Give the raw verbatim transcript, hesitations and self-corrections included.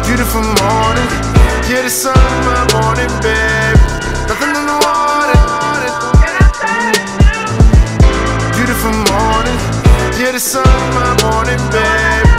Beautiful morning, yeah, the sun in my morning, babe. Nothing in the water. Beautiful morning, yeah, the sun in my morning, babe.